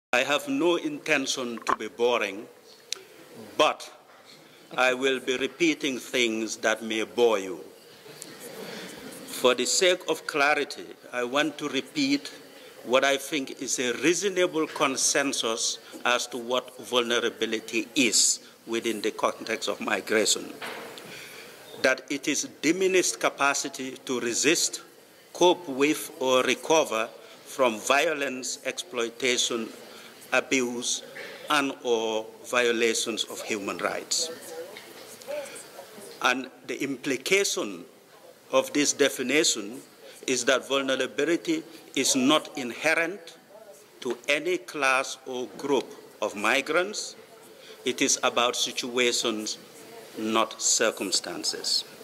I have no intention to be boring, but I will be repeating things that may bore you. For the sake of clarity, I want to repeat what I think is a reasonable consensus as to what vulnerability is within the context of migration. That it is diminished capacity to resist, cope with, or recover from violence, exploitation, abuse, and/or violations of human rights. And the implication of this definition is that vulnerability is not inherent to any class or group of migrants. It is about situations, not circumstances.